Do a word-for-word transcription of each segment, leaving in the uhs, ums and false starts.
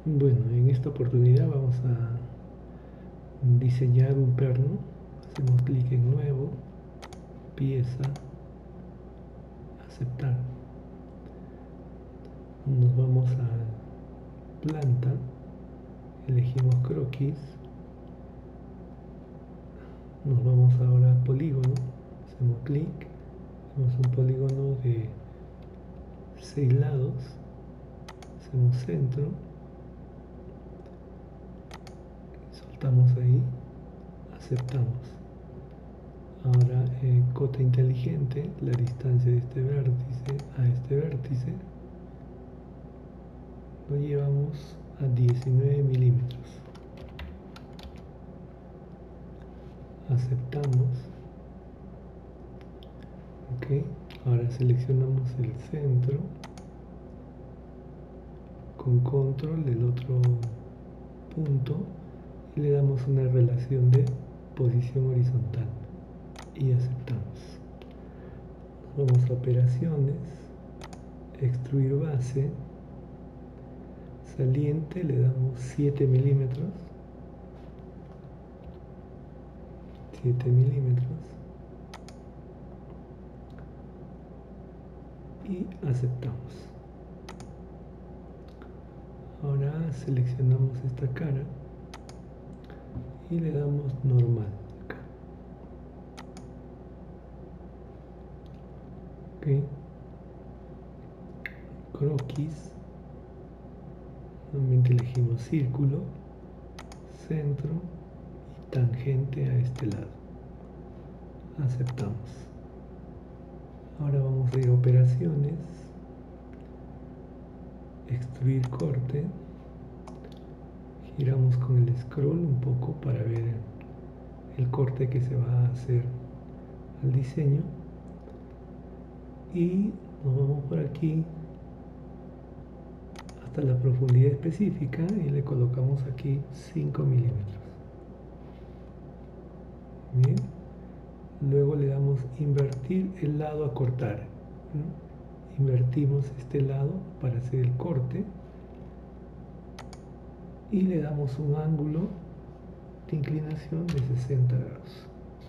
Bueno, en esta oportunidad vamos a diseñar un perno. Hacemos clic en nuevo, pieza, aceptar. Nos vamos a planta, elegimos croquis, nos vamos ahora a polígono, hacemos clic, hacemos un polígono de seis lados, hacemos centro, soltamos ahí, aceptamos. Ahora en cota inteligente, la distancia de este vértice a este vértice lo llevamos a diecinueve milímetros. Aceptamos. Ok, ahora seleccionamos el centro con control del otro punto y le damos una relación de posición horizontal y aceptamos. Vamos a operaciones, extruir base, saliente le damos siete milímetros, siete milímetros y aceptamos. Ahora seleccionamos esta cara y le damos normal acá. Ok, croquis, nuevamente elegimos círculo, centro y tangente a este lado. Aceptamos. Ahora vamos a ir a operaciones, extruir corte, giramos con el scroll un poco para ver el corte que se va a hacer al diseño y nos vamos por aquí hasta la profundidad específica y le colocamos aquí cinco milímetros. Bien, luego le damos invertir el lado a cortar, ¿no? Invertimos este lado para hacer el corte y le damos un ángulo de inclinación de sesenta grados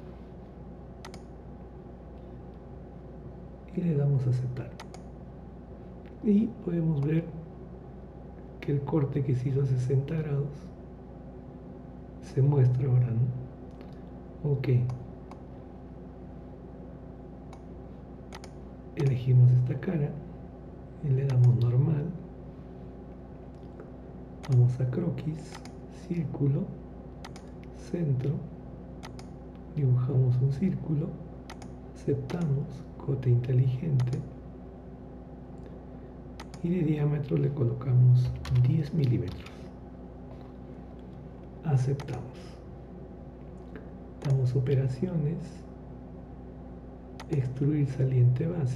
y le damos a aceptar y podemos ver que el corte que se hizo a sesenta grados se muestra ahora, ¿no? Ok, elegimos esta cara y le damos normal, vamos a croquis, círculo, centro, dibujamos un círculo, aceptamos, cota inteligente y de diámetro le colocamos diez milímetros. Aceptamos. Damos operaciones, extruir saliente base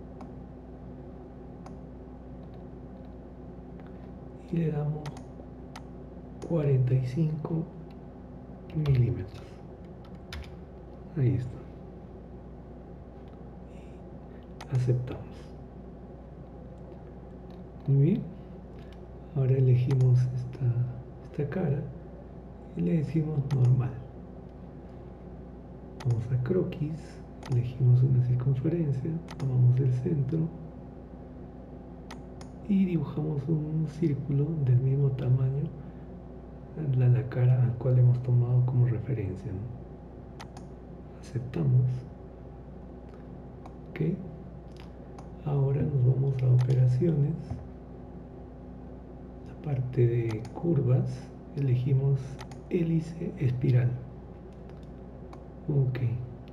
y le damos cuarenta y cinco milímetros. Ahí está. Y aceptamos. Muy bien. Ahora elegimos esta, esta cara y le decimos normal. Vamos a croquis, elegimos una circunferencia, tomamos el centro y dibujamos un círculo del mismo tamaño a la cara al cual hemos tomado como referencia, ¿no? Aceptamos. Ok. Ahora nos vamos a operaciones. La parte de curvas, elegimos hélice espiral. Ok.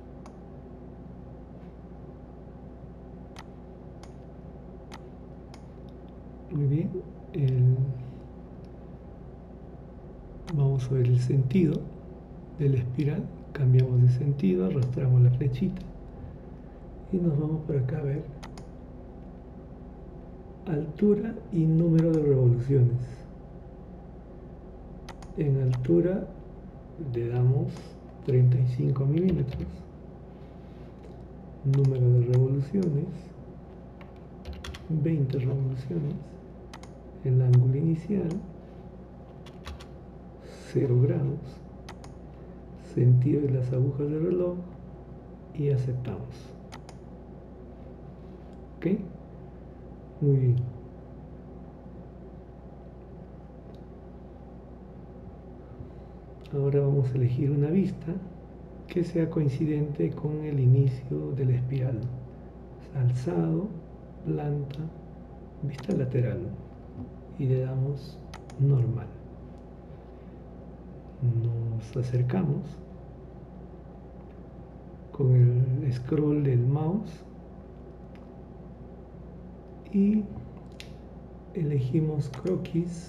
Muy bien. El... Vamos a ver el sentido de la espiral. Cambiamos de sentido, arrastramos la flechita y nos vamos por acá a ver altura y número de revoluciones. En altura le damos treinta y cinco milímetros, número de revoluciones veinte revoluciones, el ángulo inicial cero grados, sentido de las agujas del reloj y aceptamos. ¿Ok? Muy bien. Ahora vamos a elegir una vista que sea coincidente con el inicio de la espiral. Alzado, planta, vista lateral. Y le damos normal. Nos acercamos con el scroll del mouse y elegimos croquis,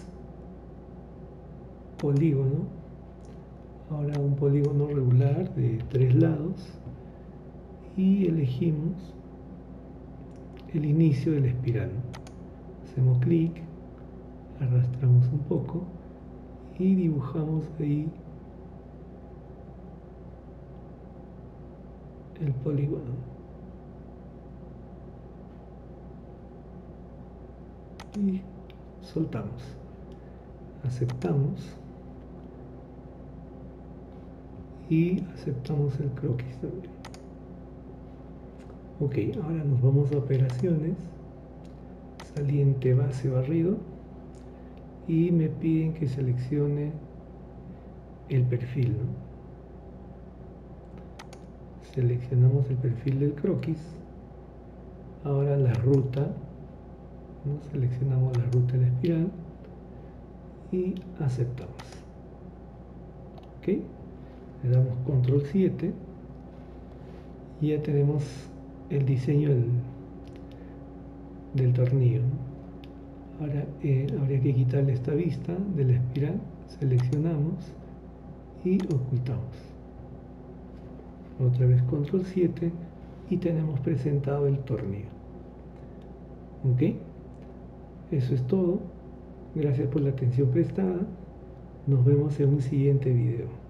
polígono. Ahora un polígono regular de tres lados y elegimos el inicio de la espiral. Hacemos clic, arrastramos un poco y dibujamos ahí el polígono. Y soltamos. Aceptamos. Y aceptamos el croquis también. Ok, ahora nos vamos a operaciones. Saliente, base, barrido. Y me piden que seleccione el perfil, ¿no? Seleccionamos el perfil del croquis. Ahora la ruta, ¿no? Seleccionamos la ruta de la espiral y aceptamos. ¿Ok? Le damos control siete y ya tenemos el diseño del, del tornillo, ¿no? Ahora eh, habría que quitarle esta vista de la espiral. Seleccionamos y ocultamos. Otra vez control siete y tenemos presentado el tornillo. ¿Ok? Eso es todo. Gracias por la atención prestada. Nos vemos en un siguiente video.